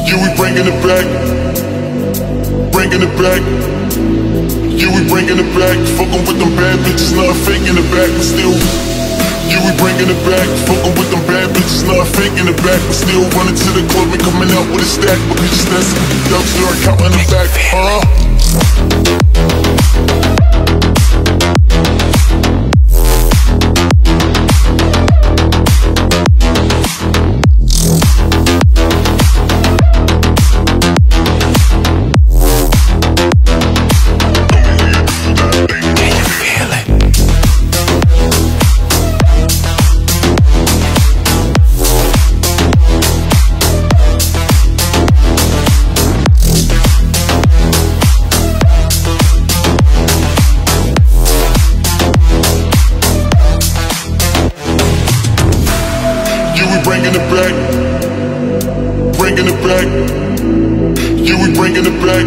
Yeah, we bringing it back. Bringing it back. Yeah, we bringing it back. Fucking with them bad bitches, not faking it back, but still. Yeah, we bringing it back. Fucking with them bad bitches, not faking it back, but still running to the club and coming out with a stack. But bitches that's dumpster and counting it back, bringing it back, bringing it back. Yeah, we bringing it back.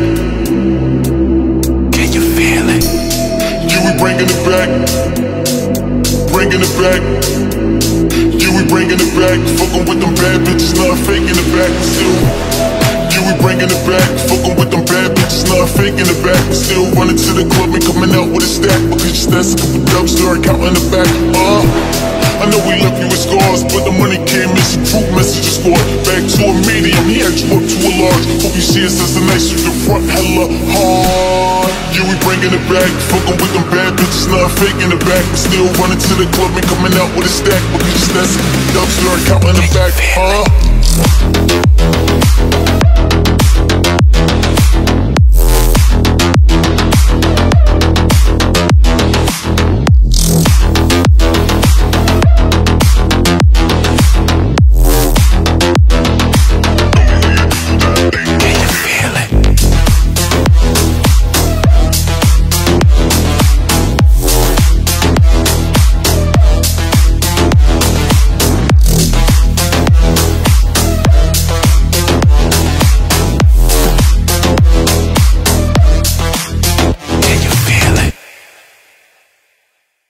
Can you feel it? Yeah, we bringing it back, bringing it back. Yeah, we bringing it back. Fucking with them bad bitches, not faking it back, but still. Yeah, we bringing it back. Fucking with them bad bitches, not faking it back, but still running to the club and coming out with a stack. Because that's a couple dubs, start counting it back. I know we left you with scars, but the money came in some true messages scored. Back to a medium, he had you up to a large. Hope you see us as a nice with the front hella hard. Yeah, we bringing it back. Fucking with them bad bitches, not faking it back, but still running to the club and coming out with a stack. Because that's a dubs, start counting it back,